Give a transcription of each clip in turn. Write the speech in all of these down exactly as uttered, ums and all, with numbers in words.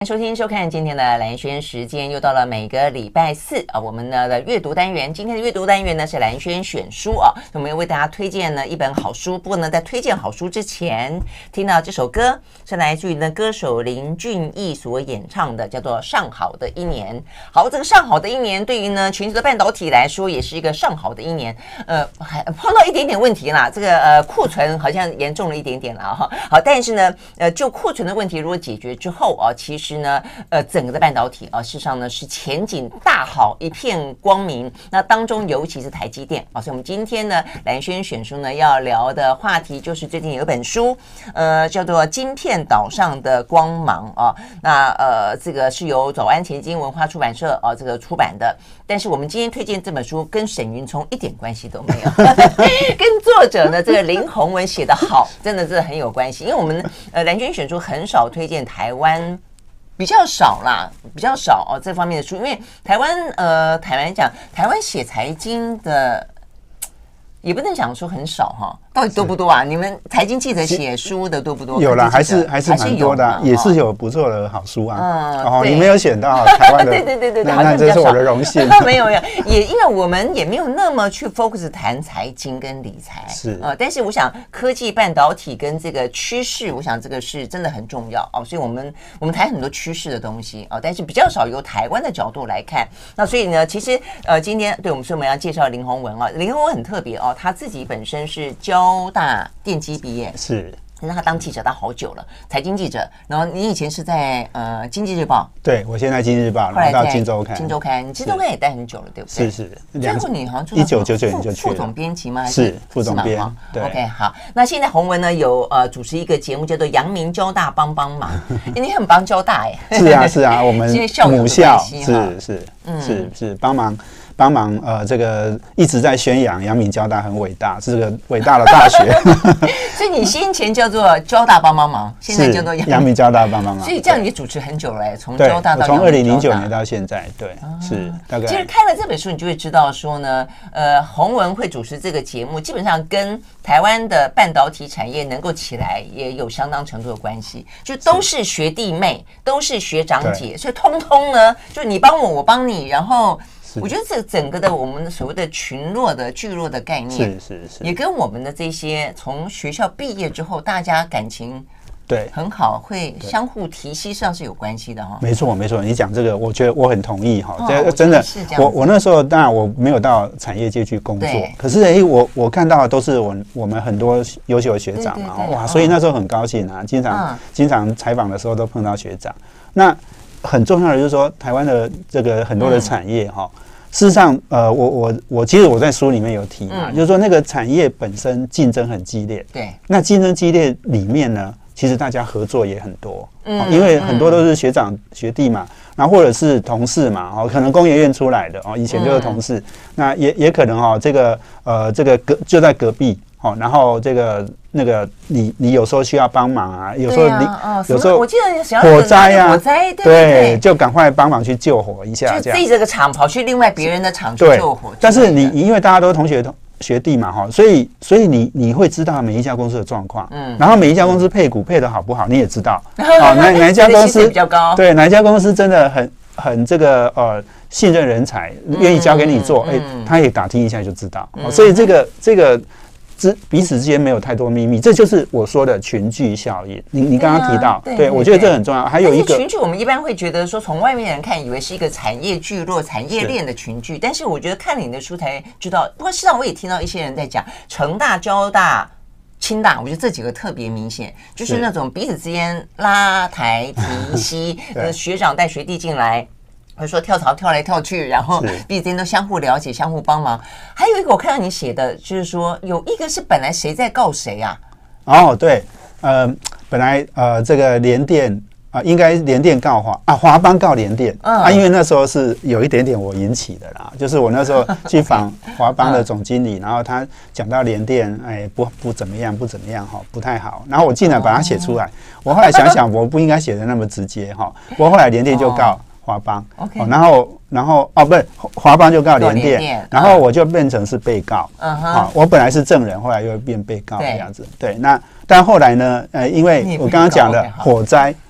收听收看今天的蓝轩时间，又到了每个礼拜四啊，我们呢的阅读单元。今天的阅读单元呢是蓝轩选书啊，我们要为大家推荐呢一本好书。不过呢，在推荐好书之前，听到这首歌是来自于呢歌手林俊逸所演唱的，叫做《上好的一年》。好，这个上好的一年对于呢全球的半导体来说，也是一个上好的一年。呃，还碰到一点点问题啦，这个呃库存好像严重了一点点啦哈。好，但是呢，呃，就库存的问题如果解决之后啊，其实呢，呃，整个的半导体啊，事实上呢是前景大好，一片光明。那当中尤其是台积电啊，所以我们今天呢，蓝轩选书呢要聊的话题就是最近有一本书，呃，叫做《晶片岛上的光芒》啊。那呃，这个是由早安前进文化出版社啊这个出版的。但是我们今天推荐这本书跟沈云聪一点关系都没有，跟作者呢这个林宏文写得好，真的真的很有关系。因为我们呃蓝轩选书很少推荐台湾。比较少啦，比较少哦这方面的书，因为台湾呃，坦白讲，台湾写财经的也不能讲说很少哈，到底多不多啊？你们财经记者写书的多不多？ 有啦，还是还是蛮多的、啊，也是有不错的好书啊。嗯，哦，你没有选到台湾的， 对对对对对， 那那这是我的荣幸。 没有没有，也因为我们也没有那么去 focus 谈财经跟理财， 是呃，但是我想科技半导体跟这个趋势，我想这个是真的很重要哦，所以我们我们谈很多趋势的东西哦，但是比较少由台湾的角度来看。那所以呢，其实呃，今天对我们说我们要介绍林宏文啊，林宏文很特别哦。他自己本身是交大电机毕业， 是， 那他当记者当好久了，财经记者。然后你以前是在呃经济日报， 对我现在经济日报，然后到金周刊， 金周刊，金周刊也待很久了，对不对？ 是是， 最后你好像做一九九九年就去了副总编辑吗？ 是副总编。 对 ，OK， 好。那现在宏文呢有呃主持一个节目叫做《阳明交大帮帮忙》，你很帮交大哎。 是啊是啊，我们母校是是是是帮忙。帮忙呃，这个一直在宣扬阳明交大很伟大，是个伟大的大学。 所以你先前叫做交大帮帮忙，现在叫做阳明交大帮帮忙。 所以这样你主持很久了，从交大到从二零零九年到现在，对，啊、是大概。 其实看了这本书，你就会知道说呢，呃，宏文会主持这个节目，基本上跟台湾的半导体产业能够起来也有相当程度的关系，就都是学弟妹，都是学长姐，所以通通呢，就你帮我，我帮你，然后。我觉得这整个的我们所谓的群落的聚落的概念， 是是是， 也跟我们的这些从学校毕业之后，大家感情对很好，会相互提携上是有关系的哈。 没错没错，你讲这个，我觉得我很同意哈。这真的，我我那时候当然我没有到产业界去工作，可是哎，我我看到的都是我我们很多优秀的学长嘛，哇，所以那时候很高兴啊，经常经常采访的时候都碰到学长。那很重要的就是说，台湾的这个很多的产业哈。事实上，呃，我我我其实我在书里面有提嘛，嗯、就是说那个产业本身竞争很激烈， 对， 那竞争激烈里面呢，其实大家合作也很多，嗯，因为很多都是学长、嗯、学弟嘛，然后或者是同事嘛，哦，可能工研院出来的哦，以前就是同事，嗯、那也也可能哦，这个呃，这个隔就在隔壁。哦，然后这个那个你你有时候需要帮忙啊，有时候你、 啊哦、 有时候我记得火灾啊， 火灾 对, 对, 对，就赶快帮忙去救火一下， 就自己这个厂跑去另外别人的厂去救火。 但是你因为大家都是同学学弟嘛哈，所以所以你你会知道每一家公司的状况，嗯，然后每一家公司配股配的好不好，你也知道，好哪哪一家公司比较高， 对哪一家公司真的很很这个呃信任人才，愿意交给你做，哎、嗯欸，他也打听一下就知道，嗯、所以这个这个。彼此之间没有太多秘密，这就是我说的群聚效应。你你刚刚提到，对, 啊 对, 对, 对，我觉得这很重要。还有一个群聚，我们一般会觉得说，从外面人看，以为是一个产业聚落、产业链的群聚，但是我觉得看了你的书才知道。不过事实上，我也听到一些人在讲，成大、交大、清大，我觉得这几个特别明显，就是那种彼此之间拉抬提携，呃，学长带学弟进来。或者说跳槽跳来跳去，然后彼此间都相互了解、相互帮忙。还有一个我看到你写的，就是说有一个是本来谁在告谁啊？ 哦，对，呃，本来呃这个联电啊、呃，应该联电告华啊，华邦告联电、嗯、啊，因为那时候是有一点点我引起的啦，就是我那时候去访华邦的总经理，然后他讲到联电，哎，不不怎么样，不怎么样哈，不太好，然后我竟然把它写出来，哦、我后来想想，我不应该写的那么直接哈，我后来联电就告。华邦， okay. 然后，然后哦，不是华邦就告联电，然后我就变成是被告，嗯哼、啊，我本来是证人，后来又变被告这样子，对，那但后来呢，呃，因为我刚刚讲的火灾，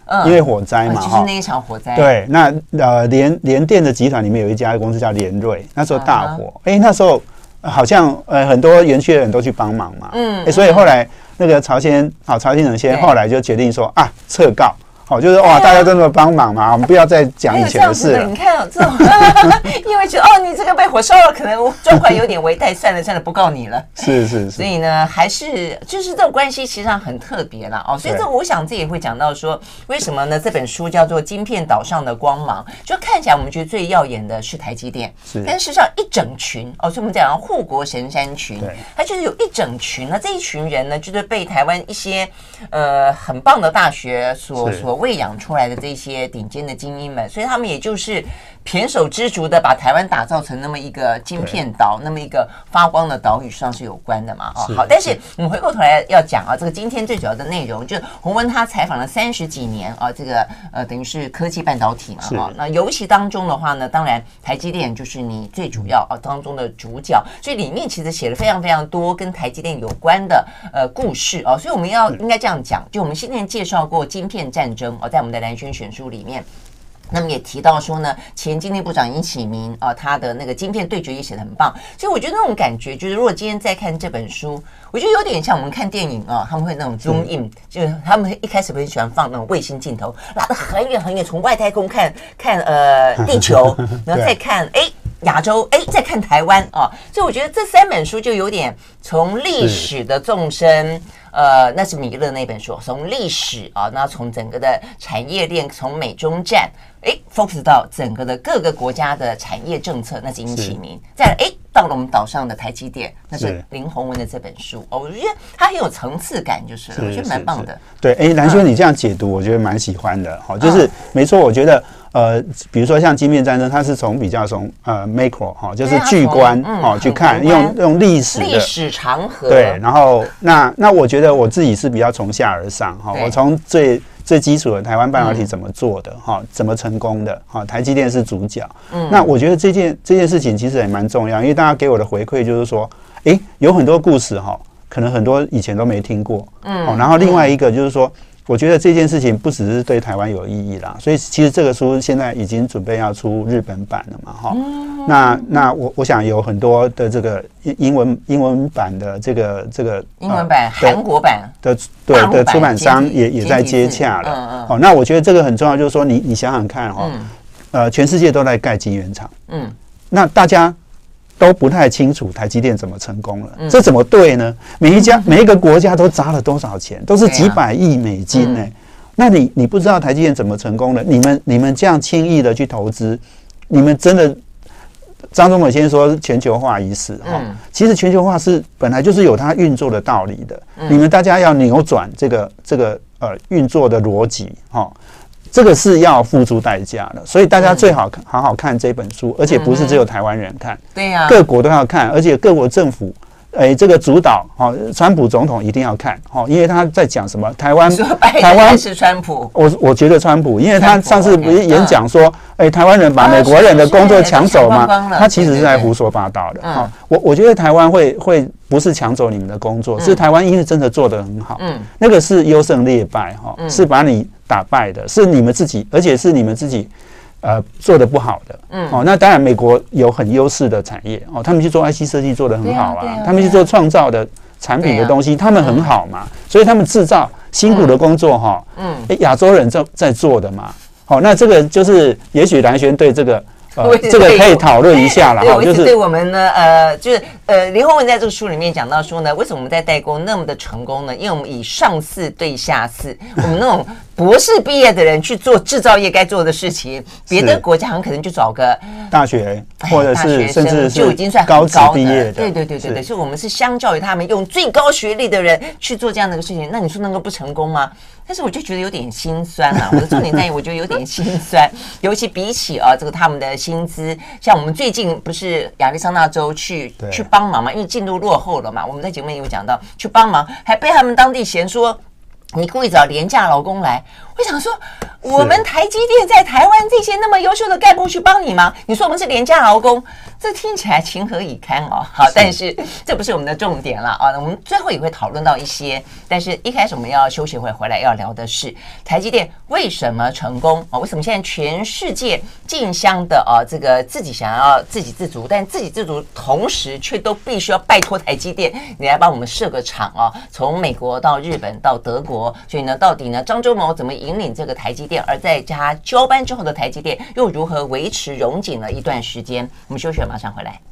因为火灾嘛， 就是那一场火灾。 对，那呃联联电的集团里面有一家公司叫联瑞，那时候大火，哎、uh huh. 那时候好像呃很多园区的人都去帮忙嘛，嗯，所以后来那个曹先好曹先生先后来就决定说啊撤告。好，就是哇，大家都那么帮忙嘛，我们不要再讲以前的事了。 你看这种，因为觉得哦，你这个被火烧了，可能状况有点危殆，算了算了，不告你了。 是是是。 所以呢，还是就是这种关系，其实上很特别啦哦。所以这我想这也会讲到说，为什么呢？这本书叫做《晶片岛上的光芒》，就看起来我们觉得最耀眼的是台积电，是，但事实上一整群哦，所以我们讲护国神山群，它就是有一整群呢，这一群人呢，就是被台湾一些呃很棒的大学所所喂养出来的这些顶尖的精英们，所以他们也就是胼手胝足的把台湾打造成那么一个晶片岛，那么一个发光的岛屿上是有关的嘛？哦，好，但是我们回过头来要讲啊，这个今天最主要的内容就是洪文他采访了三十几年啊，这个呃等于是科技半导体嘛，哈、哦，那尤其当中的话呢，当然台积电就是你最主要啊当中的主角，所以里面其实写了非常非常多跟台积电有关的呃故事啊，所以我们要应该这样讲，就我们先前介绍过晶片战争哦，在我们的蓝轩选书里面。那么也提到说呢，前经济部长尹启明啊、呃，他的那个晶片对决也写得很棒，所以我觉得那种感觉就是，如果今天再看这本书，我觉得有点像我们看电影啊，他们会那种 zoom in，、嗯、就是他们一开始会喜欢放那种卫星镜头，拉得很远很远，从外太空看看呃地球，然后再看哎。亚洲，哎，再看台湾啊，所以我觉得这三本书就有点从历史的纵深，呃，那是米勒那本书，从历史啊，那从整个的产业链，从美中战，哎 ，focus 到整个的各个国家的产业政策，那是尹启明，再来，哎，到了我们岛上的台积电，那是林宏文的这本书，哦，我觉得它很有层次感，就是了，我觉得蛮棒的。 对，哎，蓝轩你这样解读，我觉得蛮喜欢的，好，就是没错，我觉得。呃，比如说像晶片战争，它是从比较从呃 macro 哈、哦，就是巨观哈、嗯、去看，用用历史的历史长河对，然后那那我觉得我自己是比较从下而上哈、哦，我从最最基础的台湾半导体怎么做的哈、嗯哦，怎么成功的哈、哦，台积电是主角。嗯，那我觉得这件这件事情其实也蛮重要，因为大家给我的回馈就是说，哎，有很多故事哈、哦，可能很多以前都没听过。嗯，哦、然后另外一个就是说。我觉得这件事情不只是对台湾有意义啦，所以其实这个书现在已经准备要出日本版了嘛，哈、嗯。那那我我想有很多的这个英文英文版的这个这个英文版、呃、韩国版的对的出版商也也在接洽了。嗯嗯。哦，那我觉得这个很重要，就是说你你想想看哈、哦，嗯、呃，全世界都在盖晶圆厂，嗯，那大家。都不太清楚台积电怎么成功了，嗯、这怎么对呢？每一家、每一个国家都砸了多少钱，都是几百亿美金呢、欸。嗯、那你你不知道台积电怎么成功的？你们你们这样轻易的去投资，你们真的？张忠谋先说全球化已死哈，嗯、其实全球化是本来就是有它运作的道理的。嗯、你们大家要扭转这个这个呃运作的逻辑哈。这个是要付出代价的，所以大家最好好好看这本书，而且不是只有台湾人看， 对呀， 各国都要看，而且各国政府，哎，这个主导，哦，川普总统一定要看，哦，因为他在讲什么？台湾， 台湾是川普， 我我觉得川普，因为他上次不是演讲说，哎，台湾人把美国人的工作抢走吗？他其实是在胡说八道的，哈，我我觉得台湾会会不是抢走你们的工作，是台湾因为真的做得很好，嗯，那个是优胜劣败，哈，是把你。打败的是你们自己，而且是你们自己，呃，做的不好的。嗯，哦，那当然，美国有很优势的产业哦，他们去做 I C 设计做得很好啊，啊啊他们去做创造的产品的东西，啊、他们很好嘛，嗯、所以他们制造辛苦的工作哈，嗯，哎，亚洲人在在做的嘛，好、哦，那这个就是也许蓝轩对这个。呃，这个可以讨论一下了哈， 就是对我们呢，呃，就是呃，林宏文在这个书里面讲到说呢，为什么我们在代工那么的成功呢？因为我们以上四对下四，我们那种博士毕业的人去做制造业该做的事情，别的国家很可能就找个大学或者是甚至就已经算高职毕业的， 对对对对对，所以我们是相较于他们用最高学历的人去做这样的一个事情，那你说能够不成功吗？但是我就觉得有点心酸啊，我的重点在于我觉得有点心酸，尤其比起啊这个他们的薪资，像我们最近不是亚利桑那州去去帮忙嘛，因为进度落后了嘛，我们在节目里有讲到去帮忙，还被他们当地嫌说你故意找廉价劳工来， 我想说，我们台积电在台湾这些那么优秀的干部去帮你吗？你说我们是廉价劳工，这听起来情何以堪哦。好，但是这不是我们的重点了啊。我们最后也会讨论到一些，但是一开始我们要休息会回来要聊的是台积电为什么成功啊？为什么现在全世界竞相的啊，这个自己想要自给自足，但自给自足同时却都必须要拜托台积电，你来帮我们设个厂啊，从美国到日本到德国，所以呢，到底呢，张忠谋怎么引领这个台积电，而在他交班之后的台积电又如何维持荣景了一段时间？我们休息，马上回来。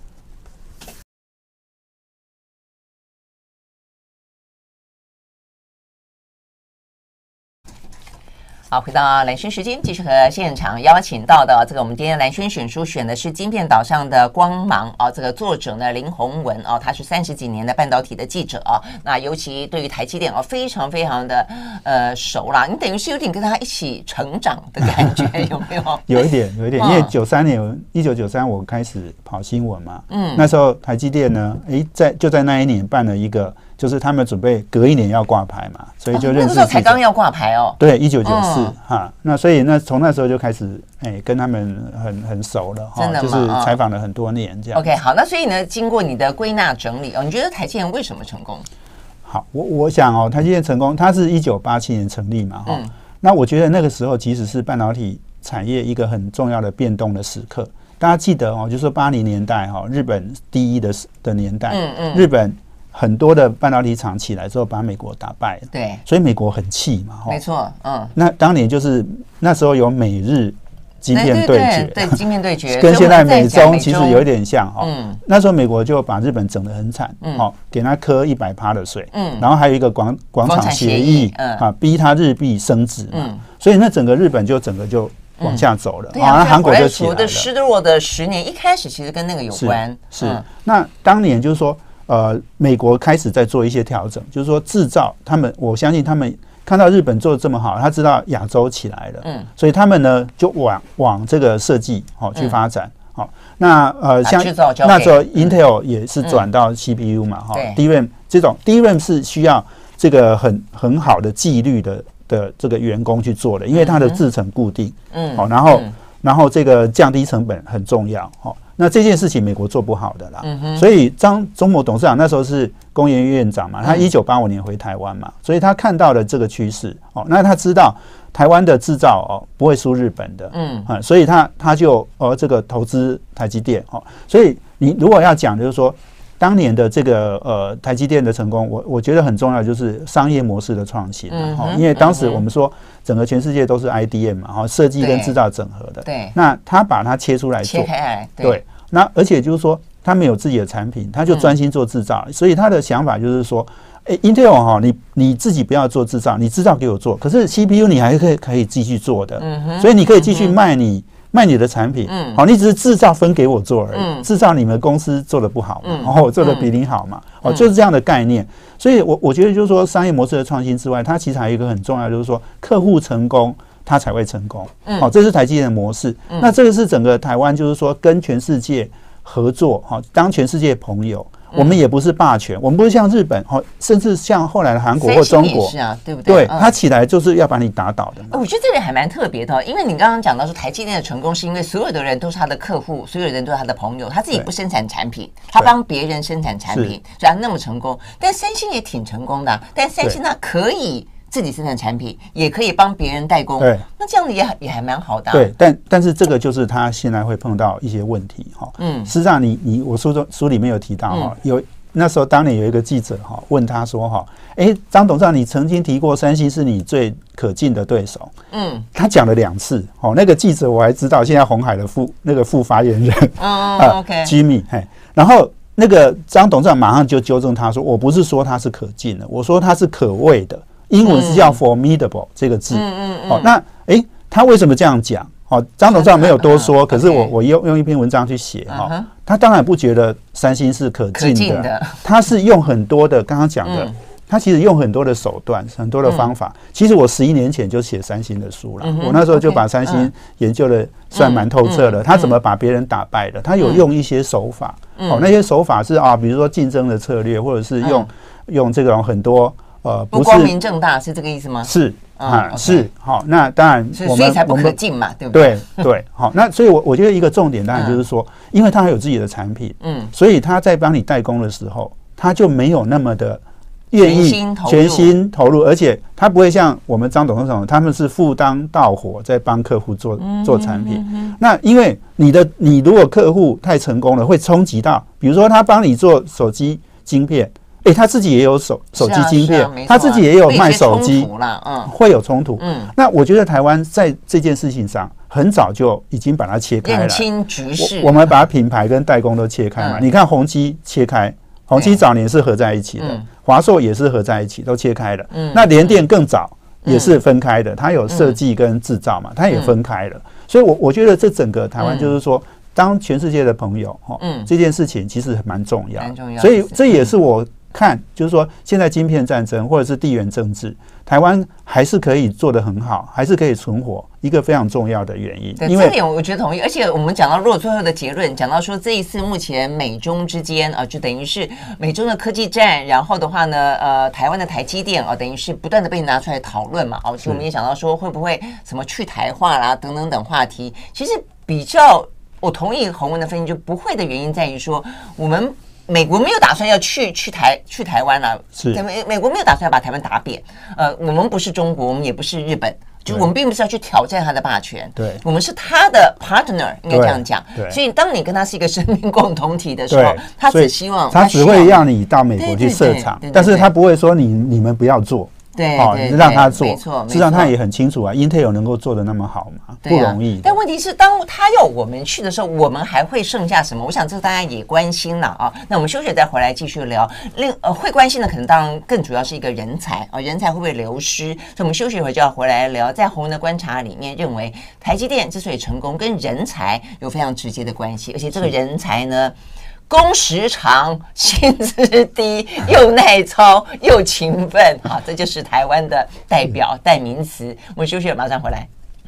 好，回到蓝轩时间，继续和现场邀请到的这个我们今天蓝轩选书选的是晶片岛上的光芒啊，这个作者呢林宏文啊，他是三十几年的半导体的记者啊，那尤其对于台积电啊非常非常的呃熟啦，你等于是有点跟他一起成长的感觉，有没有？ 有一点，有一点，因为九三年一九九三我开始跑新闻嘛，嗯，那时候台积电呢，哎，在就在那一年办了一个。就是他们准备隔一年要挂牌嘛，所以就认识、哦。那个时候才刚要挂牌哦。 对，一九九四哈，那所以那从那时候就开始哎、欸、跟他们很很熟了哈，就是采访了很多年这样。 OK， 好，那所以呢，经过你的归纳整理哦，你觉得台积电为什么成功？ 好，我我想哦，台积电成功，它是一九八七年成立嘛哈、嗯，那我觉得那个时候其实是半导体产业一个很重要的变动的时刻。大家记得哦，就是说八零年代哈，日本第一的的年代，嗯嗯，日本。很多的半导体厂起来之后，把美国打败了。 对， 所以美国很气嘛。 没错，嗯。 那当年就是那时候有美日晶片对决， 对晶片对决， 跟现在美中其实有一点像哈。嗯。那时候美国就把日本整得很惨，哦，给他课一百趴的税，嗯，然后还有一个广广场协议，嗯，啊，逼他日币升值嘛，嗯，所以那整个日本就整个就往下走了， 啊， 韩国就起来了。 的失落的十年，一开始其实跟那个有关， 是。那当年就是说。呃，美国开始在做一些调整，就是说制造，他们我相信他们看到日本做的这么好，他知道亚洲起来了，嗯，所以他们呢就往往这个设计好、哦、去发展，好、嗯哦，那呃像那时候 Intel 也是转到 C P U 嘛，哈、嗯哦、，D R A M 这种 D R A M 是需要这个很很好的纪律的的这个员工去做的，因为它的制程固定，嗯，好、哦，然后、嗯、然后这个降低成本很重要，哈、哦。那这件事情美国做不好的啦，嗯、所以张忠谋董事长那时候是工研院院长嘛，他一九八五年回台湾嘛，所以他看到了这个趋势哦，那他知道台湾的制造哦不会输日本的，嗯啊，所以他他就呃这个投资台积电哦，所以你如果要讲就是说当年的这个呃台积电的成功，我我觉得很重要就是商业模式的创新，嗯，因为当时我们说整个全世界都是 I D M 嘛，哈，设计跟制造整合的， 对， 那他把它切出来做， 切开来， 对。对那而且就是说，他没有自己的产品，他就专心做制造，嗯、所以他的想法就是说，哎、欸、，Intel 哈，你你自己不要做制造，你制造给我做，可是 C P U 你还可以可以继续做的，嗯、所以你可以继续卖你、嗯、卖你的产品，嗯，好，你只是制造分给我做而已，嗯、制造你们公司做的不好嘛，然后、嗯、我做的比你好嘛，嗯、哦，就是这样的概念。所以我我觉得就是说，商业模式的创新之外，它其实还有一个很重要，就是说客户成功。它才会成功，嗯，好、哦，这是台积电的模式。嗯、那这个是整个台湾，就是说跟全世界合作，哈、哦，当全世界朋友。嗯、我们也不是霸权，我们不是像日本，哦，甚至像后来的韩国或中国， 是啊，对不对？ 对，它起来就是要把你打倒的嘛。 我觉得这里还蛮特别的，因为你刚刚讲到说台积电的成功，是因为所有的人都是他的客户，所有人都是他的朋友，他自己不生产产品，他帮别人生产产品，所以他那么成功。但三星也挺成功的、啊，但三星它可以。自己生产产品，也可以帮别人代工，对，那这样子也也还蛮好的、啊。 对，但但是这个就是他现在会碰到一些问题哈。嗯，事实上你你我书中书里面有提到哈，嗯、有那时候当年有一个记者哈问他说哈，哎、欸，张董事长，你曾经提过三星是你最可敬的对手，嗯，他讲了两次哦。那个记者我还知道，现在鸿海的副那个副发言人， 哦、呃、，OK， Jimmy， 嘿，然后。那个张董事长马上就纠正他说：“我不是说他是可敬的，我说他是可畏的。英文是叫 formidable 这个字。嗯嗯嗯。哦，那诶，他为什么这样讲？哦，张董事长没有多说，可是我我用用一篇文章去写哈、哦，他当然不觉得三星是可敬的，可敬的他是用很多的刚刚讲的。嗯他其实用很多的手段，很多的方法。嗯、其实我十一年前就写三星的书了，嗯、我那时候就把三星研究的算蛮透彻的。嗯嗯、他怎么把别人打败的？他有用一些手法，嗯、哦，那些手法是啊，比如说竞争的策略，或者是用、嗯、用这种很多呃不光明正大，是这个意思吗？ 是啊、嗯，是好。那当然我们， 所以才不可进嘛，对不对？ 对对，好。那所以我，我我觉得一个重点当然就是说，嗯、因为他有自己的产品，嗯，所以他在帮你代工的时候，他就没有那么的愿意全心投入，而且他不会像我们张董事长，他们是赴汤蹈火在帮客户做做产品。嗯、那因为你的你如果客户太成功了，会冲击到，比如说他帮你做手机晶片。哎、欸，他自己也有手手机晶片，啊啊、他自己也有卖手机，嗯，会有冲突。嗯，那我觉得台湾在这件事情上很早就已经把它切开了，认清局势。 我, 我们把品牌跟代工都切开嘛。嗯、你看宏基切开，宏基早年是合在一起的，华硕也是合在一起，都切开了。嗯，那联电更早也是分开的，它有设计跟制造嘛，它也分开了。所以我，我我觉得这整个台湾就是说。当全世界的朋友，嗯，这件事情其实蛮重要，蛮重要。所以这也是我看，就是说现在晶片战争或者是地缘政治，台湾还是可以做得很好，还是可以存活，一个非常重要的原因。 对，这点我觉得同意。而且我们讲到，如果最后的结论讲到说，这一次目前美中之间啊，就等于是美中的科技战，然后的话呢，呃，台湾的台积电啊，等于是不断的被拿出来讨论嘛。哦，其实我们也讲到说，会不会什么去台化啦，等等等话题，其实比较。我同意洪文的分析，就不会的原因在于说，我们美国没有打算要去去台去台湾了， 是美美国没有打算要把台湾打扁。呃，我们不是中国，我们也不是日本，就我们并不是要去挑战他的霸权，对，我们是他的 partner， 应该这样讲。所以当你跟他是一个生命共同体的时候，他只希望他只会让你到美国去设厂，但是他不会说你你们不要做。 对，哦， 让他做，没错，实际上他也很清楚啊 ，Intel 能够做得那么好嘛，不容易。 但问题是，当他要我们去的时候，我们还会剩下什么？我想这个大家也关心了啊。那我们休息再回来继续聊。另呃，会关心的可能当然更主要是一个人才啊，人才会不会流失？所以我们休息一会儿就要回来聊。在洪文的观察里面，认为台积电之所以成功，跟人才有非常直接的关系，而且这个人才呢。工时长，薪资低，又耐操又勤奋，好，这就是台湾的代表代名词。我们休息了，马上回来。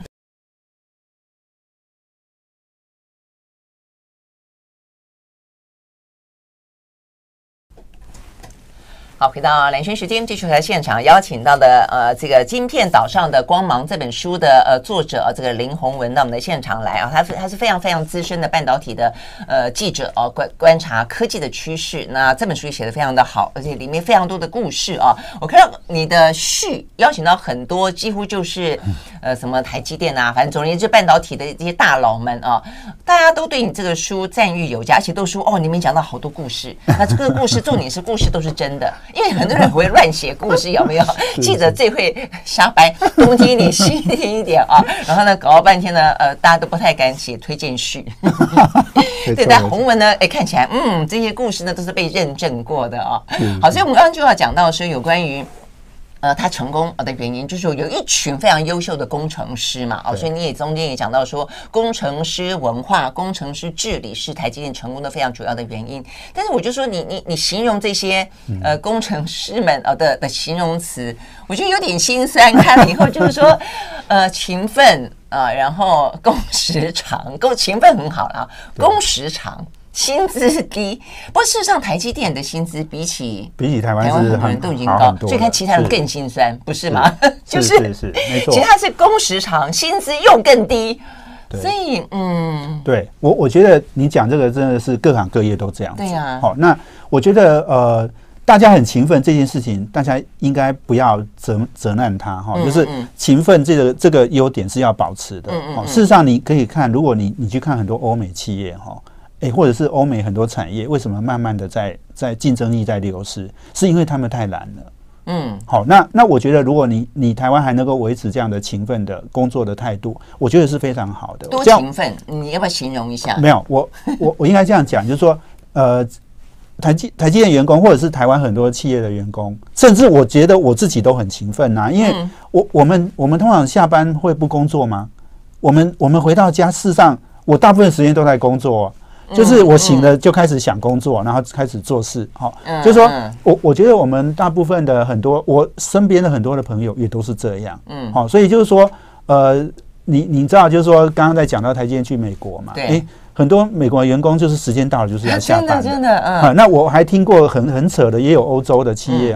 好，回到蓝轩时间，继续来现场邀请到的呃，这个《晶片岛上的光芒》这本书的呃作者、呃、这个林洪文到我们的现场来啊，他他是非常非常资深的半导体的呃记者哦、啊，观观察科技的趋势。那这本书写得非常的好，而且里面非常多的故事啊。我看到你的序邀请到很多，几乎就是呃什么台积电啊，反正总而言之半导体的这些大佬们啊，大家都对你这个书赞誉有加，而且都说哦，里面讲到好多故事。那这个故事重点是故事都是真的。因为很多人会乱写故事，有没有？记者最会瞎掰，东听一点西听一点啊，然后呢，搞了半天呢，呃，大家都不太敢写推荐序。对，但洪文呢，哎，看起来，嗯，这些故事呢都是被认证过的啊。好，所以我们刚刚就要讲到说，有关于。呃，他成功的原因就是说有一群非常优秀的工程师嘛，哦，所以你也中间也讲到说，工程师文化、工程师治理是台积电成功的非常主要的原因。但是我就说你，你你形容这些呃工程师们呃的的形容词，我觉得有点心酸。看了以后就是说，呃，勤奋啊、呃，然后工时长，工勤奋很好啦，工时长。薪资低，不过事实上，台积电的薪资比起比起台湾很多人都已经高，所以看其他人更心酸，不是吗？就是是是没错， 其实他是工时长，薪资又更低，所以嗯， 对我我觉得你讲这个真的是各行各业都这样子， 对呀。 好，那我觉得呃。大家很勤奋这件事情，大家应该不要责责难他哈，嗯、就是勤奋这个这个优点是要保持的。嗯嗯嗯、事实上，你可以看，如果你你去看很多欧美企业哈，哎，或者是欧美很多产业，为什么慢慢的在在竞争力在流失？是因为他们太懒了。嗯，好，那那我觉得，如果你你台湾还能够维持这样的勤奋的工作的态度，我觉得是非常好的。 多勤奋，你要不要形容一下？ 没有，我我我应该这样讲，就是说，呃。台积台积电员工，或者是台湾很多企业的员工，甚至我觉得我自己都很勤奋呐、啊，因为我我们我们通常下班会不工作吗？我们我们回到家，事实上我大部分时间都在工作、啊，就是我醒了就开始想工作，然后开始做事。好、哦，就是说我我觉得我们大部分的很多我身边的很多的朋友也都是这样。嗯，好、哦，所以就是说，呃，你你知道，就是说刚刚在讲到台积电去美国嘛，对。欸很多美国员工就是时间到了就是要下班的， 真的真的，嗯、 啊。那我还听过很很扯的，也有欧洲的企业哈、嗯，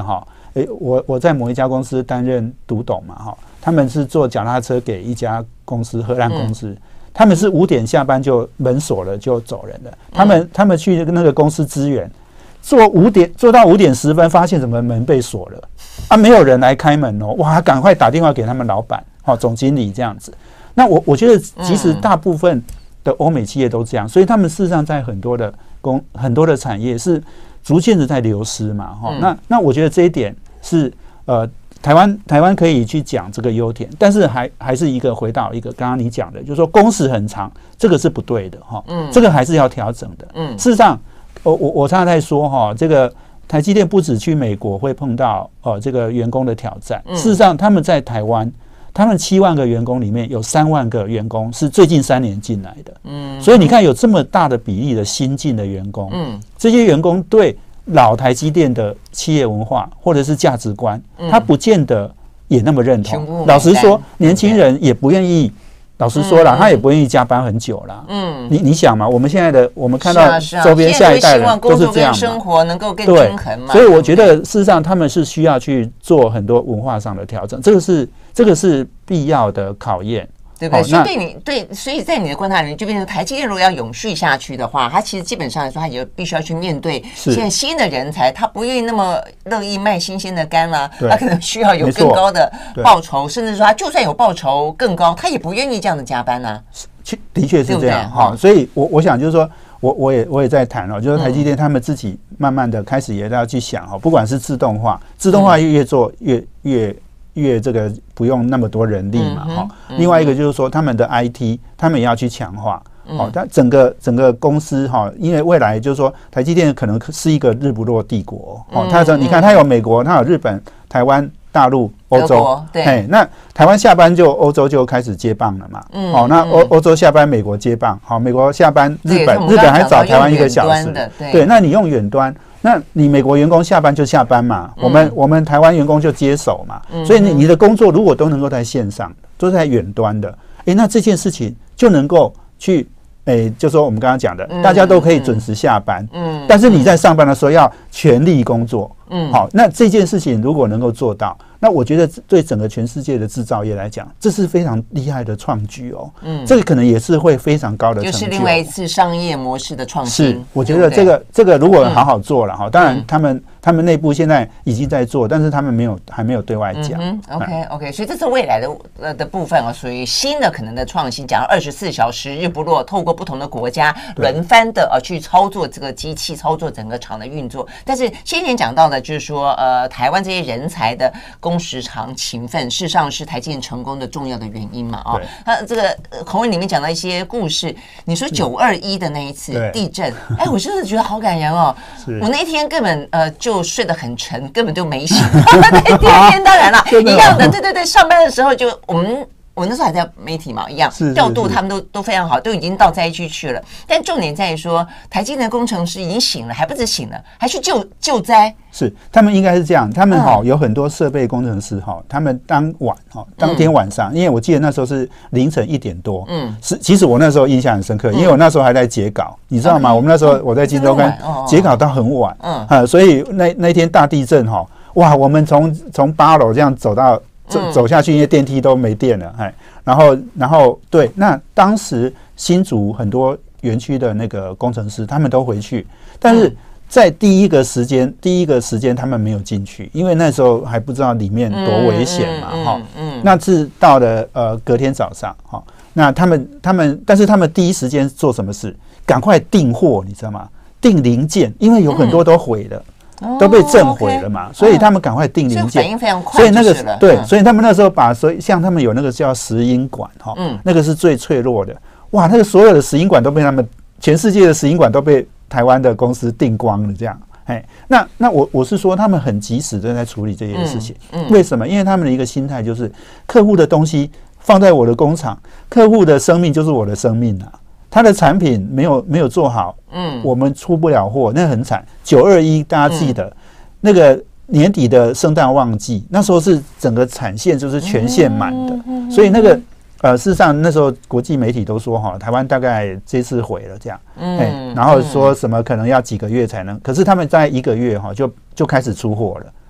诶、欸，我我在某一家公司担任独董嘛，哈，他们是做脚踏车给一家公司，荷兰公司，嗯、他们是五点下班就门锁了就走人了，他们、嗯、他们去那个公司支援，做五点做到五点十分，发现怎么门被锁了啊，没有人来开门哦，哇，赶快打电话给他们老板，哦，总经理这样子。那我我觉得，其实大部分的欧美企业都这样，所以他们事实上在很多的工很多的产业是逐渐的在流失嘛，哈、嗯。那那我觉得这一点是呃，台湾台湾可以去讲这个优点，但是还还是一个回到一个刚刚你讲的，就是说工时很长，这个是不对的哈，嗯，这个还是要调整的，嗯。事实上，我我我常常在说哈，这个台积电不止去美国会碰到呃这个员工的挑战，事实上他们在台湾。他们七万个员工里面有三万个员工是最近三年进来的，嗯，所以你看有这么大的比例的新进的员工，嗯，这些员工对老台积电的企业文化或者是价值观，他不见得也那么认同。老实说，年轻人也不愿意。老实说啦，他也不愿意加班很久啦。嗯，你你想嘛，我们现在的我们看到周边下一代人都是这样嘛， 生活能够更均衡嘛。 所以我觉得事实上他们是需要去做很多文化上的调整，这个是这个是必要的考验。 对不对？所以对你对，所以在你的观察里面，就变成台积电如果要永续下去的话，它其实基本上来说，它也必须要去面对现在新的人才，他不愿意那么乐意卖新鲜的肝啦，他可能需要有更高的报酬，甚至说他就算有报酬更高，他也不愿意这样的加班啊。 的确是这样哈，所以我我想就是说，我我也我也在谈哦，就是台积电他们自己慢慢的开始也要去想哈，不管是自动化，自动化越做越越。越这个不用那么多人力嘛，哈、嗯。另外一个就是说，他们的 I T， 他们也要去强化，哦、嗯。但整个整个公司哈，因为未来就是说，台积电可能是一个日不落帝国，哦。它说，你看，它有美国，它有日本、台湾、大陆、欧洲，对。那台湾下班就欧洲就开始接棒了嘛，嗯。哦，那欧欧洲下班，美国接棒，好，美国下班，日本日本还早台湾一个小时，对。那你用远端。那你美国员工下班就下班嘛，我们我们台湾员工就接手嘛，所以你你的工作如果都能够在线上，都是在远端的，诶，那这件事情就能够去，诶，就说我们刚刚讲的，大家都可以准时下班，嗯，但是你在上班的时候要全力工作，嗯，好，那这件事情如果能够做到。那我觉得对整个全世界的制造业来讲，这是非常厉害的创举哦。嗯，这个可能也是会非常高的成就， 就是另外一次商业模式的创新。 是，我觉得这个这个如果好好做了哈，当然他们他们内部现在已经在做，但是他们没有还没有对外讲。 嗯 ，OK OK， 所以这是未来的呃的部分啊，属于新的可能的创新。讲二十四小时日不落，透过不同的国家轮番的呃去操作这个机器，操作整个厂的运作。但是先前讲到的就是说，呃，台湾这些人才的工时长、勤奋，事实上是台积电成功的重要的原因嘛？哦，他这个口吻里面讲到一些故事，你说九二一的那一次地震，哎，我真的觉得好感人哦。我那天根本呃就睡得很沉，根本就没醒。第二天当然了，一样的，对对对，上班的时候就我们。我那时候还在媒体嘛，一样调度他们都都非常好，都已经到灾区去了。但重点在于说，台积电的工程师已经醒了，还不止醒了，还去救救灾。 是，他们应该是这样，他们哈、嗯、有很多设备工程师哈，他们当晚哈当天晚上、嗯，因为我记得那时候是凌晨一点多，嗯，是其实我那时候印象很深刻，因为我那时候还在截稿，你知道吗？嗯、我们那时候我在金周刊截稿到很晚，嗯，啊，所以那那天大地震哈，哇，我们从从八楼这样走到。走走下去，因为电梯都没电了，哎，然后，然后对，那当时新竹很多园区的那个工程师，他们都回去，但是在第一个时间，第一个时间他们没有进去，因为那时候还不知道里面多危险嘛，哈，嗯，那是到了呃隔天早上，哈，那他们他们，但是他们第一时间做什么事？赶快订货，你知道吗？订零件，因为有很多都毁了。都被震毁了嘛， oh, okay. 所以他们赶快订零件， 反应非常快， 所以那个对、嗯，所以他们那时候把所以像他们有那个叫石英管哈，嗯，那个是最脆弱的，哇，那个所有的石英管都被他们全世界的石英管都被台湾的公司订光了，这样，哎，那那我我是说他们很及时的在处理这件事情、嗯嗯，为什么？因为他们的一个心态就是客户的东西放在我的工厂，客户的生命就是我的生命啊。他的产品没有没有做好，嗯，我们出不了货，那很惨。九二一大家记得、嗯、那个年底的圣诞旺季，那时候是整个产线就是全线满的、嗯嗯嗯，所以那个呃，事实上那时候国际媒体都说哈，台湾大概这次毁了这样，嗯、欸，然后说什么可能要几个月才能，可是他们在一个月哈就就开始出货了。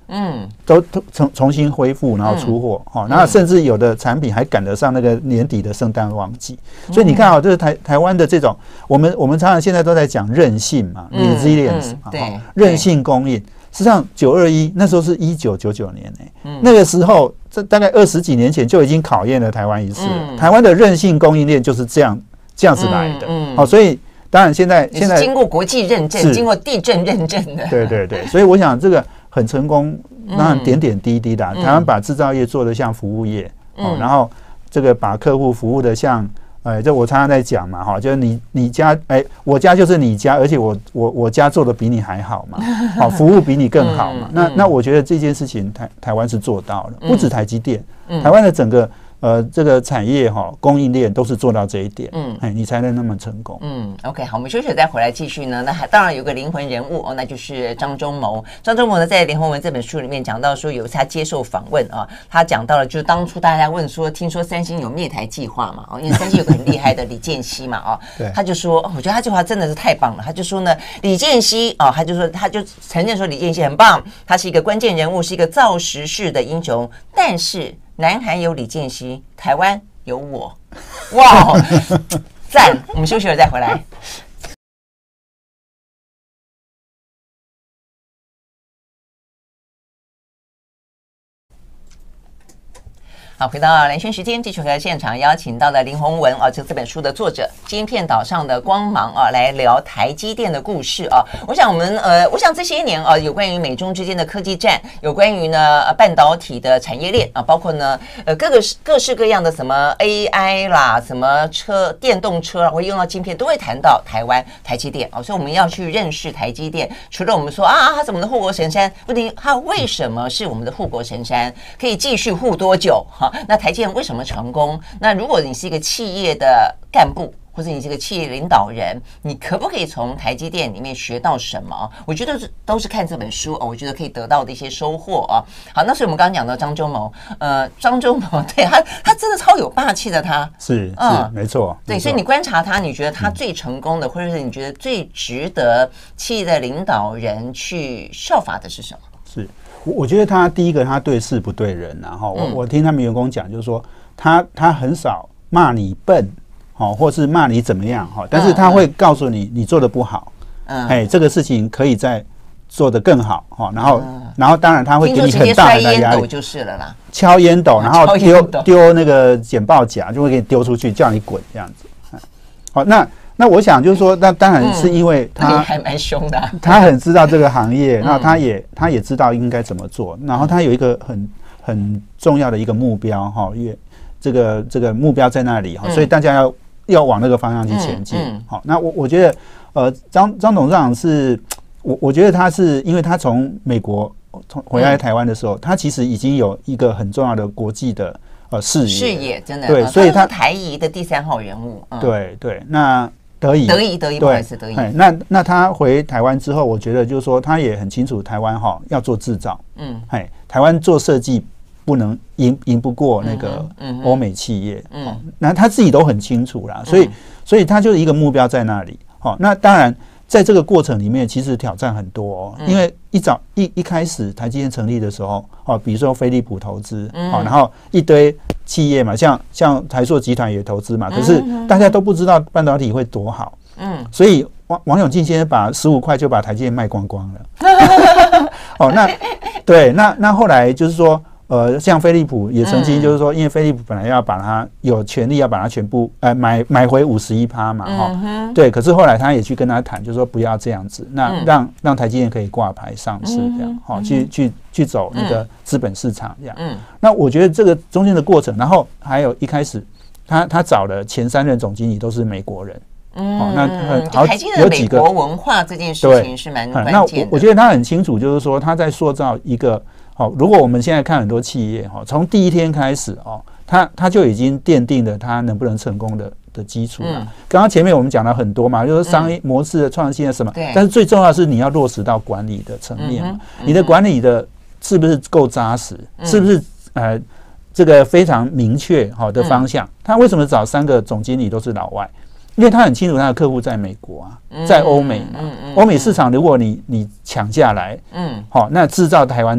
嗯，都重重新恢复，然后出货，哈、嗯，然后甚至有的产品还赶得上那个年底的圣诞旺季。嗯、所以你看啊，就是台台湾的这种，我们我们常常现在都在讲韧性嘛 ，resilience，、嗯嗯、对，韧性供应。实际上，九二一那时候是一九九九年呢、欸嗯，那个时候这大概二十几年前就已经考验了台湾一次了。嗯、台湾的韧性供应链就是这样这样子来的。嗯，好、嗯哦，所以当然现在现在经过国际认证，经过地震认证的。 对对对，所以我想这个很成功，当然点点滴滴的、啊嗯，台湾把制造业做得像服务业，嗯、哦，然后这个把客户服务的像。哎，这我常常在讲嘛，哈，就是你你家，哎，我家就是你家，而且我我我家做的比你还好嘛，好，服务比你更好嘛。嗯、那那我觉得这件事情台台湾是做到了，不止台积电，嗯、台湾的整个呃这个产业哈、哦、供应链都是做到这一点，嗯，哎，你才能那么成功。 嗯 ，OK， 好，我们休息再回来继续呢。那还当然有个灵魂人物哦，那就是张忠谋。张忠谋呢，在《连环文》这本书里面讲到说，有一次他接受访问啊，他讲到了，就是当初大家问说，听说三星有灭台计划嘛，哦，因为三星有个很厉害的李健熙嘛，哦，对，他就说，哦，我觉得他这句话真的是太棒了。他就说呢，李健熙哦，他就说，他就承认说李健熙很棒，他是一个关键人物，是一个造时势的英雄，但是南韩有李健熙，台湾有我，哇，赞！我们休息了再回来。好，回到蓝轩时间，继续和现场邀请到了林宏文啊，这这本书的作者，《晶片岛上的光芒》啊，来聊台积电的故事啊。我想我们呃，我想这些年啊，有关于美中之间的科技战，有关于呢半导体的产业链啊，包括呢呃各个各式各样的什么 A I 啦，什么车电动车啊，会用到晶片，都会谈到台湾台积电啊。所以我们要去认识台积电，除了我们说啊，它是我们的护国神山，问题它为什么是我们的护国神山？可以继续护多久？哈、啊。那台积电为什么成功？那如果你是一个企业的干部，或者你是一个企业领导人，你可不可以从台积电里面学到什么？我觉得都是看这本书哦，我觉得可以得到的一些收获啊。好，那所以我们刚刚讲到张忠谋，呃，张忠谋对他，他真的超有霸气的，他是，嗯，是没错， 对，所以你观察他，你觉得他最成功的，嗯、或者是你觉得最值得企业的领导人去效法的是什么？ 是。我觉得他第一个，他对事不对人，然后我我听他们员工讲，就是说他他很少骂你笨，好，或是骂你怎么样哈，但是他会告诉你你做的不好，嗯，哎，这个事情可以再做得更好哈，然后然后当然他会给你很大的压力， 就是了啦， 敲烟斗，然后丢丢那个简报夹，就会给你丢出去，叫你滚这样子，好，那。那我想就是说，那当然是因为他、 嗯、还蛮凶的、啊， 他很知道这个行业，那、嗯、他也他也知道应该怎么做，然后他有一个很很重要的一个目标哈，因为这个这个目标在那里哈、嗯，所以大家要要往那个方向去前进。好、嗯嗯，那我我觉得呃，张张董事长是，我我觉得他是因为他从美国从回来台湾的时候、嗯，他其实已经有一个很重要的国际的呃视野， 视野真的对，所以他台裔的第三号人物，嗯、 对对，那。德仪， 德仪，德仪，不好意思，德仪。 那那他回台湾之后，我觉得就是说，他也很清楚台湾哈要做制造，嗯，哎，台湾做设计不能赢赢不过那个欧美企业，嗯，那他自己都很清楚啦，所以所以他就是一个目标在那里，好，那当然在这个过程里面，其实挑战很多哦，因为一早一一开始台积电成立的时候，哦，比如说飞利浦投资，哦，然后一堆企业嘛，像像台塑集团也投资嘛，可是大家都不知道半导体会多好，嗯，所以王王永庆先生把十五块就把台积电卖光光了，哦，那对，那那后来就是说。呃，像飞利浦也曾经就是说，因为飞利浦本来要把它有权利要把它全部呃买买回五十一趴嘛，哈、嗯，对，可是后来他也去跟他谈，就是说不要这样子，那让、嗯、让台积电可以挂牌上市这样，好、嗯，去去去走那个资本市场这样，嗯，那我觉得这个中间的过程，然后还有一开始他他找的前三任总经理都是美国人。 嗯，哦、那很好，台积电的美国文化这件事情是蛮关键的。 那我我觉得他很清楚，就是说他在塑造一个好、哦。如果我们现在看很多企业哈，从、哦、第一天开始哦，他他就已经奠定了他能不能成功的的基础了。刚、嗯、刚前面我们讲了很多嘛，就是商业模式的创新啊什么、嗯，但是最重要的是你要落实到管理的层面嘛、嗯嗯，你的管理的是不是够扎实，嗯、是不是呃这个非常明确好的方向？嗯、他为什么找三个总经理都是老外？因为他很清楚他的客户在美国啊，在欧美嘛，欧美市场如果你你抢下来，嗯，好，那制造台湾做，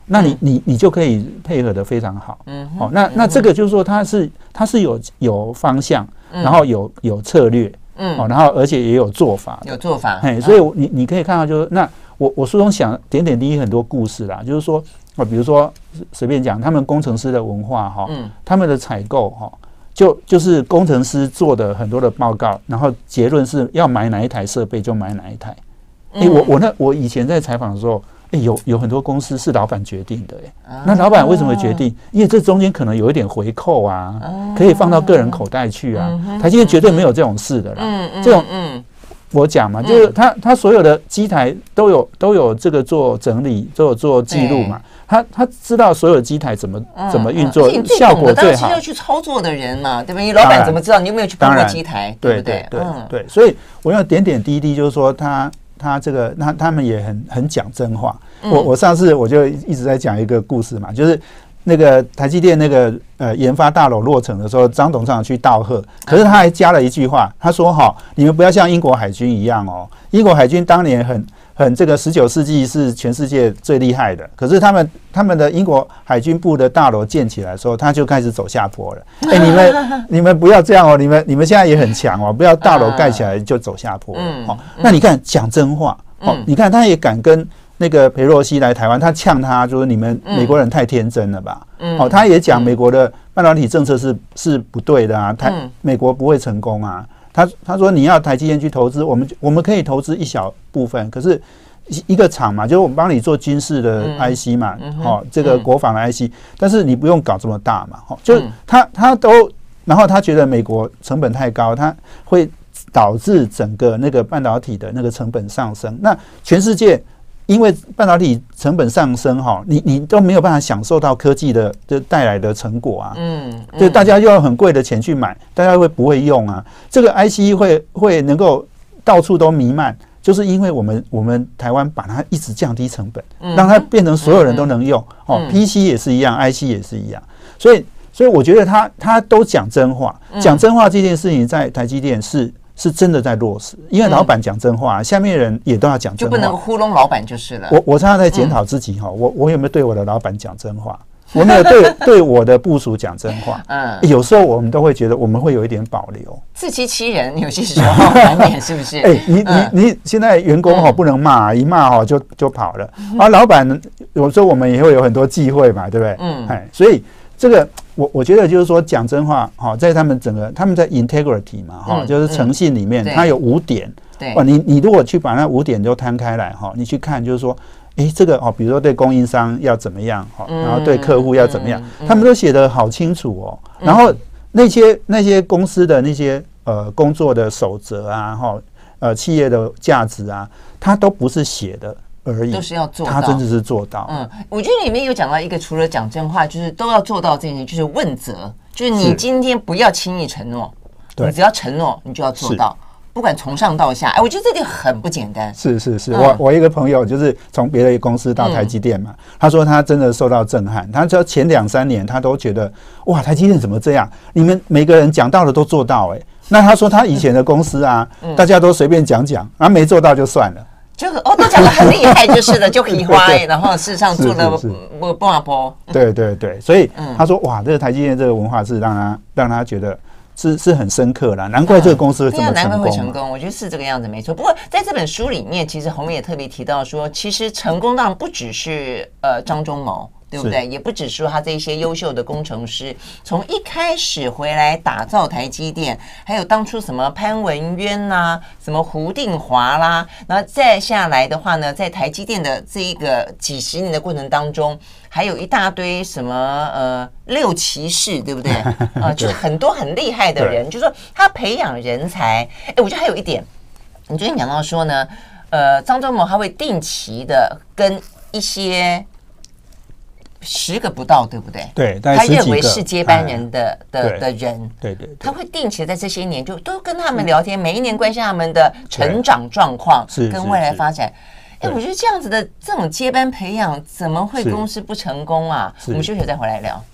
那你你你就可以配合的非常好。嗯，哦，那那这个就是说它是它是有有方向，然后有有策略，嗯，哦，然后而且也有做法， 有做法。 嘿，所以你你可以看到就是那我我书中想点点滴滴很多故事啦，就是说哦，比如说随便讲他们工程师的文化哈，嗯，他们的采购哈。就就是工程师做的很多的报告，然后结论是要买哪一台设备就买哪一台。哎、欸，我我那我以前在采访的时候，哎、欸，有有很多公司是老板决定的、欸，哎、啊，那老板为什么决定？因为这中间可能有一点回扣啊，啊可以放到个人口袋去啊。嗯、台积电绝对没有这种事的啦，嗯嗯，这种嗯。我讲嘛，就是他他所有的机台都有都有这个做整理，都有做记录嘛。他他知道所有机台怎么、嗯、怎么运作，效果最好。当然是要去操作的人嘛，对吧？你老板怎么知道？你有没有去碰过机台？对不对？ 对对 对,、嗯、对，所以我要点点滴滴，就是说他他这个他他们也很很讲真话。嗯、我我上次我就一直在讲一个故事嘛，就是。那个台积电那个呃研发大楼落成的时候，张董事长去道贺，可是他还加了一句话，他说：“哈，你们不要像英国海军一样哦，英国海军当年很很这个十九世纪是全世界最厉害的，可是他们他们的英国海军部的大楼建起来的时候，他就开始走下坡了。哎、欸，你们你们不要这样哦，你们你们现在也很强哦，不要大楼盖起来就走下坡了。哦，那你看讲真话哦，你看他也敢跟。”那个裴洛西来台湾，他呛他，就是你们美国人太天真了吧？嗯，哦，他也讲美国的半导体政策是是不对的啊，台美国不会成功啊。他他说你要台积电去投资，我们我们可以投资一小部分，可是一个厂嘛，就是我们帮你做军事的 I C 嘛，哦，这个国防的 I C， 但是你不用搞这么大嘛，哦，就他他都，然后他觉得美国成本太高，他会导致整个那个半导体的那个成本上升，那全世界。因为半导体成本上升，哈，你你都没有办法享受到科技的就带来的成果啊，嗯，就大家又要很贵的钱去买，大家会不会用啊？这个 I C 会会能够到处都弥漫，就是因为我们我们台湾把它一直降低成本，让它变成所有人都能用，哦 ，P C 也是一样 ，I C 也是一样，所以所以我觉得他他都讲真话，讲真话这件事情在台积电是。是真的在落实，因为老板讲真话，嗯、下面人也都要讲真话， 就不能糊弄老板就是了。 我我常常在检讨自己哈、嗯，我我有没有对我的老板讲真话？我没有对对我的部属讲真话。嗯，有时候我们都会觉得我们会有一点保留， 自欺欺人，有些时候难免是不是？ 哎、欸，你你你现在员工哈不能骂，一骂哈就就跑了。而、嗯、老板有时候我们也会有很多忌讳嘛，对不对？嗯，哎，所以这个。我我觉得就是说讲真话，哈，在他们整个他们在 integrity 嘛，哈、嗯，就是诚信里面，嗯、它有五点，对，哇，你你如果去把那五点都摊开来，哈，你去看就是说，哎，这个哦，比如说对供应商要怎么样，哈，然后对客户要怎么样，嗯、他们都写得好清楚哦，嗯、然后那些那些公司的那些呃工作的守则啊，哈，呃企业的价值啊，它都不是写的。而已， 都是要做到， 他真的是做到。 嗯，我觉得里面有讲到一个，除了讲真话，就是都要做到这件事，就是问责，就是你今天不要轻易承诺，你只要承诺，你就要做到，不管从上到下。哎，我觉得这点很不简单。 是是是，嗯、我我一个朋友就是从别的公司到台积电嘛，嗯、他说他真的受到震撼。他说前两三年他都觉得哇，台积电怎么这样？你们每个人讲到的都做到哎、欸。那他说他以前的公司啊，嗯、大家都随便讲讲，然后没做到就算了。 就哦，都讲得很厉害，就是了，就可以花，然后事实上做的不不阿波。 对对对，所以他说哇，这个台积电这个文化是让他让他觉得是是很深刻啦，难怪这个公司会这么成功。 难怪会成功，我觉得是这个样子，没错。不过在这本书里面，其实洪也特别提到说，其实成功当然不只是呃张忠谋。对不对？也不只说他这些优秀的工程师，从一开始回来打造台积电，还有当初什么潘文渊啦、什么胡定华啦，然后再下来的话呢，在台积电的这一个几十年的过程当中，还有一大堆什么呃六骑士，对不对？啊、呃，就是很多很厉害的人，就是说他培养人才。哎，我觉得还有一点，你最近讲到说呢，呃，张忠谋他会定期的跟一些。十个不到，对不对？ 对， 他认为是接班人的、哎、的的人， 对 对, 对， 他会定期在这些年就都跟他们聊天，每一年关心他们的成长状况跟未来发展。哎，我觉得这样子的这种接班培养，怎么会公司不成功啊？我们休息再回来聊。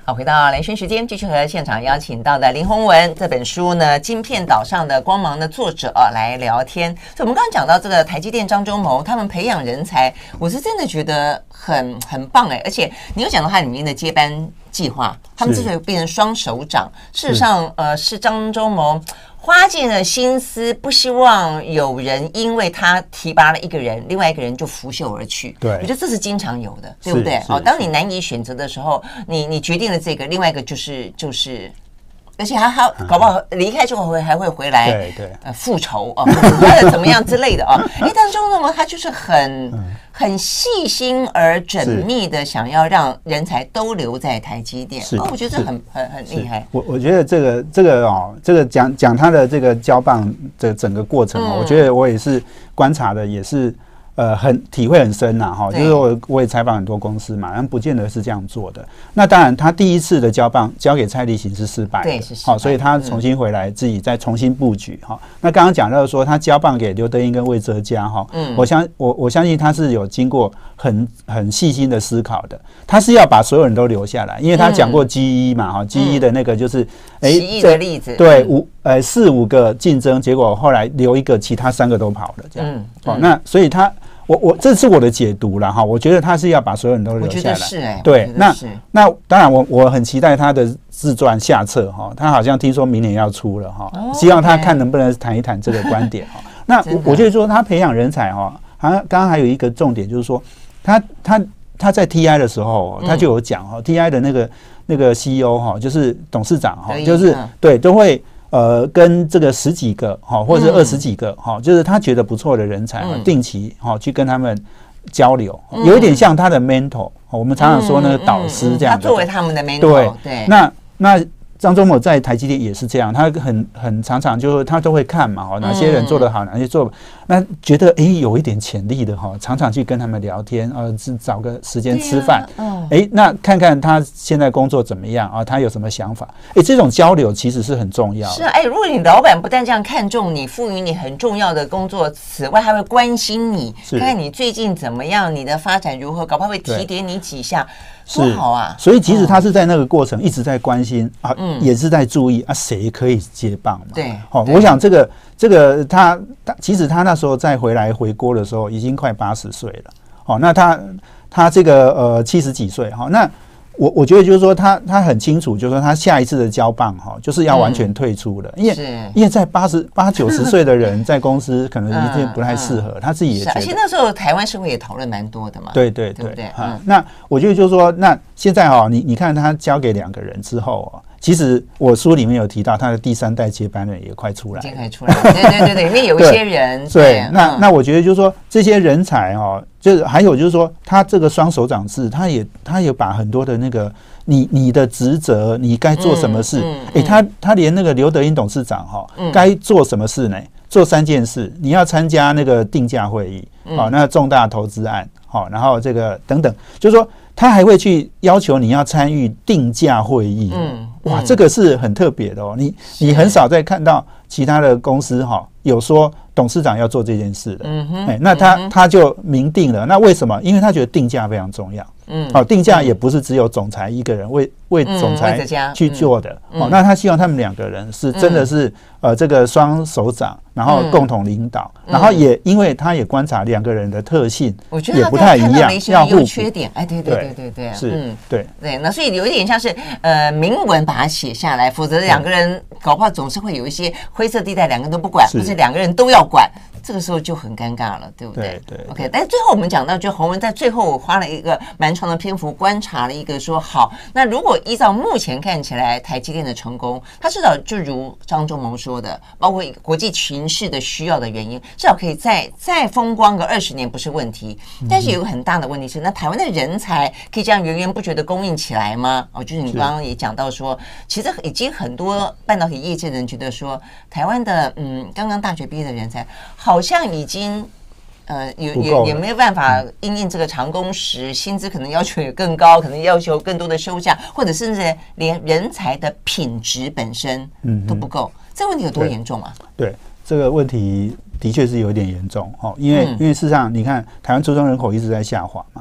好，回到雷讯时间，继续和现场邀请到的林宏文这本书呢《晶片岛上的光芒》的作者、啊、来聊天。所以我们刚刚讲到这个台积电张忠谋他们培养人才，我是真的觉得很很棒哎，而且你有讲到它里面的接班计划，他们之所以变成双手掌，事实上呃是张忠谋花尽了心思，不希望有人因为他提拔了一个人，另外一个人就拂袖而去。 对， 我觉得这是经常有的，对不对？哦，当你难以选择的时候，你你决定了这个，另外一个就是就是。而且还还搞不好离开之后会还会回来， 对对， 呃，复仇啊，或者怎么样之类的啊。哎，但张忠谋他就是很很细心而缜密的，想要让人才都留在台积电。哦，我觉得这很很很厉害。 我我觉得这个这个哦，这个讲讲他的这个交棒的整个过程哦，我觉得我也是观察的，也是。呃，很体会很深呐，哈，就是我我也采访很多公司嘛，但不见得是这样做的。那当然，他第一次的交棒交给蔡力行是失败的， 对，是失败。 好，所以他重新回来自己再重新布局哈。那刚刚讲到说，他交棒给刘德音跟魏哲家哈，嗯，我相我我相信他是有经过很很细心的思考的。他是要把所有人都留下来，因为他讲过 G 一 嘛，哈 ，G 一 的那个就是哎，奇异的例子， 对，五呃四五个竞争，结果后来留一个，其他三个都跑了，这样。哦，那所以他。我我这是我的解读啦哈，我觉得他是要把所有人都留下来。 我觉得是哎、欸， 对，那那当然我我很期待他的自传下册哈，他好像听说明年要出了哈，哦、希望他看能不能谈一谈这个观点哈。那我我觉得说他培养人才哈，好像刚刚还有一个重点就是说，他他他在 T I 的时候他就有讲哈、嗯、，T I 的那个那个 C E O 哈，就是董事长哈，就是对都会。呃，跟这个十几个哈，或者是二十几个哈、嗯，就是他觉得不错的人才，嗯、定期哈去跟他们交流，嗯、有一点像他的 mentor，、嗯、我们常常说那个导师这样、嗯嗯嗯。他作为他们的 mentor， 对对。 那那张忠谋在台积电也是这样，他很很常常就他都会看嘛，哈，哪些人做得好，哪些做，那觉得哎、欸、有一点潜力的哈，常常去跟他们聊天，呃，找个时间吃饭，哎、啊欸，那看看他现在工作怎么样啊，他有什么想法，哎、欸，这种交流其实是很重要的。 是啊，哎、欸，如果你老板不但这样看重你，赋予你很重要的工作，此外还会关心你，看看你最近怎么样，你的发展如何，搞不好会提点你几下。多好啊！ 所以即使他是在那个过程一直在关心啊，嗯、也是在注意啊，谁可以接棒嘛？ 对， 好、哦，我想这个这个他他，其实他那时候再回来回国的时候，已经快八十岁了。好、哦，那他他这个呃七十几岁，哈、哦，那我我觉得就是说他他很清楚，就是说他下一次的交棒哈，就是要完全退出了，嗯、因为因为在八十八九十岁的人在公司可能已经不太适合，嗯嗯、他自己也觉得。而且那时候台湾社会也讨论蛮多的嘛。 对对 对, 对, 对, 对、 嗯、那我觉得就是说，那现在哈，你你看他交给两个人之后啊。其实我书里面有提到，他的第三代接班人也快出来了， 已经快出来了。对对对对，里面有一些人。 对，对那、嗯、那我觉得就是说，这些人才哦，就是还有就是说，他这个双手掌制，他也他也把很多的那个你你的职责，你该做什么事，哎、嗯嗯欸，他他连那个刘德音董事长哈、哦，该、嗯、做什么事呢？做三件事，你要参加那个定价会议，好、嗯哦，那重大投资案，好、哦，然后这个等等，就是说。他还会去要求你要参与定价会议，嗯，哇，这个是很特别的哦。你你很少再看到其他的公司哈有说董事长要做这件事的，嗯哼，哎，那他、嗯、他就明定了。那为什么？因为他觉得定价非常重要，嗯，好、哦，定价也不是只有总裁一个人为为总裁去做的，嗯、哦，那他希望他们两个人是真的是、嗯、呃这个双手掌，然后共同领导，嗯、然后也因为他也观察两个人的特性， 我觉得也不太一样， 要互补。缺点，哎，对对对对对， 是，嗯，对对，那所以有一点像是呃明文把它写下来，否则两个人搞不好总是会有一些灰色地带，两个人都不管，或者两个人都要管。这个时候就很尴尬了，对不对？ 对对。 OK， 但是最后我们讲到，就洪文在最后花了一个蛮长的篇幅观察了一个说，好，那如果依照目前看起来台积电的成功，它至少就如张忠谋说的，包括国际情势的需要的原因，至少可以再再风光个二十年不是问题。但是有个很大的问题是，那台湾的人才可以这样源源不绝的供应起来吗？哦，就是你刚刚也讲到说，其实已经很多半导体业界的人觉得说，台湾的嗯刚刚大学毕业的人才好。好像已经，呃，也也也没有办法因应这个长工时，薪资可能要求也更高，可能要求更多的休假，或者甚至连人才的品质本身都不够。嗯、这个问题有多严重啊？ 对，对这个问题的确是有点严重哦，因为、嗯、因为事实上，你看台湾出生人口一直在下滑嘛，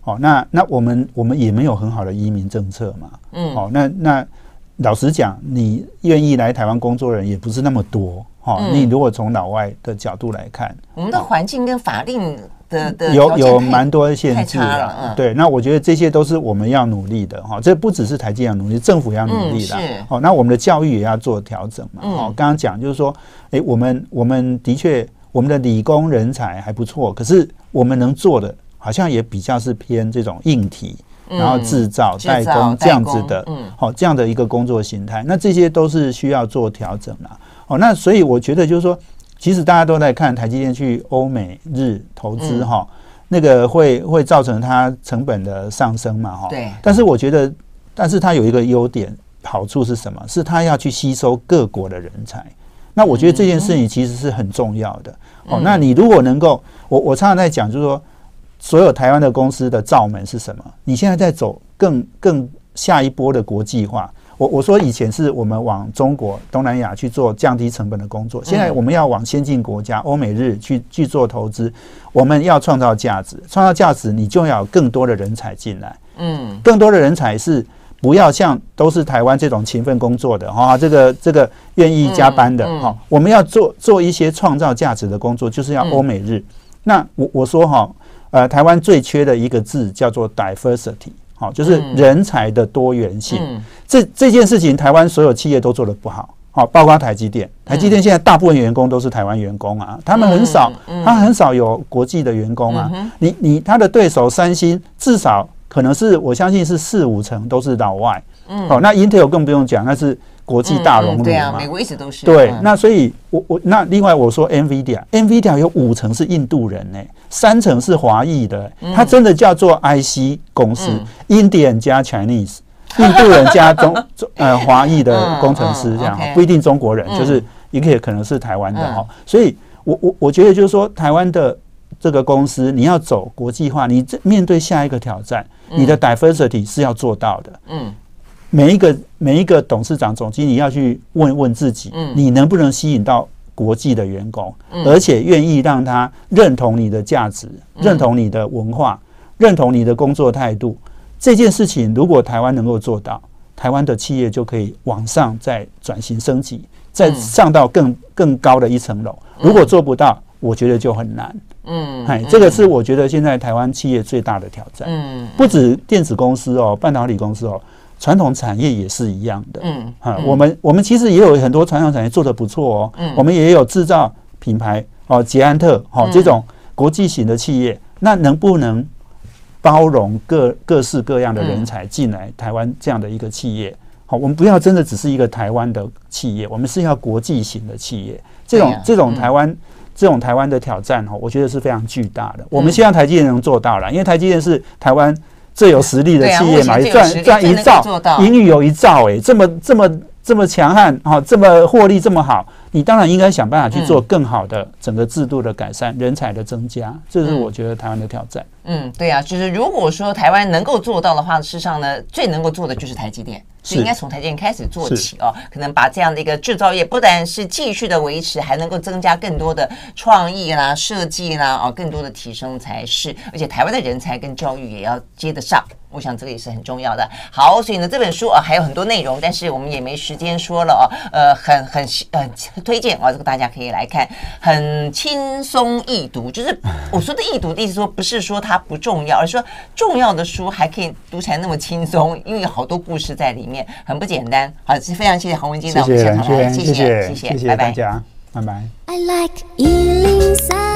哦，那那我们我们也没有很好的移民政策嘛，嗯，哦，那那老实讲，你愿意来台湾工作的人也不是那么多，哈、哦嗯，你如果从老外的角度来看， 我们的环境跟法令的的有有蛮多限制的、嗯，对，那我觉得这些都是我们要努力的，哈、哦，这不只是台积电要努力，政府也要努力的，嗯、哦，那我们的教育也要做调整嘛，嗯、哦，刚刚讲就是说，哎，我们我们的确我们的理工人才还不错，可是我们能做的。好像也比较是偏这种硬体，然后制造、嗯、代工这样子的，嗯，好、哦、这样的一个工作形态，那这些都是需要做调整啦。哦，那所以我觉得就是说，其实大家都在看台积电去欧美日投资哈、嗯哦，那个会会造成它成本的上升嘛，哈、哦， 对。 但是我觉得，但是它有一个优点，好处是什么？是它要去吸收各国的人才。那我觉得这件事情其实是很重要的。嗯、哦，那你如果能够，我我常常在讲，就是说。所有台湾的公司的罩门是什么？你现在在走更更下一波的国际化。我我说以前是我们往中国、东南亚去做降低成本的工作，现在我们要往先进国家、欧美日去去做投资。我们要创造价值，创造价值，你就要有更多的人才进来。嗯，更多的人才是不要像都是台湾这种勤奋工作的哈，这个这个愿意加班的哈。我们要做做一些创造价值的工作，就是要欧美日。那我我说哈。呃，台湾最缺的一个字叫做 diversity， 好、哦，就是人才的多元性。嗯、这这件事情，台湾所有企业都做得不好，好、哦，包括台积电。台积电现在大部分员工都是台湾员工啊，他们很少，嗯嗯、他很少有国际的员工啊。嗯、你你他的对手三星，至少可能是我相信是四五成都是老外。嗯，好、哦，那 Intel 更不用讲，那是。国际大熔炉嘛、嗯嗯， 对啊，美国一直都是。 对，嗯、那所以我我那另外我说 NVIDIA，NVIDIA 有五成是印度人呢、欸，三成是华裔的、欸，它、嗯、真的叫做 I C 公司、嗯、，Indian 加 Chinese， 印度人加中呃华裔的工程师这样，嗯嗯、不一定中国人，嗯、就是也可以可能是台湾的哈、嗯。所以我我我觉得就是说，台湾的这个公司你要走国际化，你面对下一个挑战，嗯、你的 diversity 是要做到的。嗯。每一个每一个董事长、总经理要去问问自己，嗯、你能不能吸引到国际的员工，嗯、而且愿意让他认同你的价值、嗯、认同你的文化、认同你的工作态度。这件事情，如果台湾能够做到，台湾的企业就可以往上再转型升级，再上到更更高的一层楼。如果做不到，我觉得就很难。嗯，哎，这个是我觉得现在台湾企业最大的挑战。嗯，不止电子公司哦，半导体公司哦。传统产业也是一样的，嗯，啊，我们我们其实也有很多传统产业做得不错哦，嗯，我们也有制造品牌哦，捷安特哦这种国际型的企业，那能不能包容各各式各样的人才进来台湾这样的一个企业？好，我们不要真的只是一个台湾的企业，我们是要国际型的企业。这种这种台湾这种台湾的挑战哦，我觉得是非常巨大的。我们希望台积电能做到了，因为台积电是台湾最有实力的企业嘛，赚赚一兆，盈余有一兆，哎，这么这么这么强悍，哈，这么获利这么好，你当然应该想办法去做更好的整个制度的改善、人才的增加，这是我觉得台湾的挑战。 嗯，对啊，就是如果说台湾能够做到的话，事实上呢，最能够做的就是台积电。所以应该从台积电开始做起哦，可能把这样的一个制造业不但是继续的维持，还能够增加更多的创意啦、设计啦，哦，更多的提升才是。而且台湾的人才跟教育也要接得上，我想这个也是很重要的。好，所以呢，这本书啊还有很多内容，但是我们也没时间说了哦。呃，很很呃推荐哦，这个大家可以来看，很轻松易读。就是我说的易读的意思说，不是说它不重要，而是说重要的书还可以读起来那么轻松，因为有好多故事在里面。很不简单，好，非常谢谢洪文基到我们现场来，谢谢，谢谢， 谢谢大家，拜拜。 I like one oh three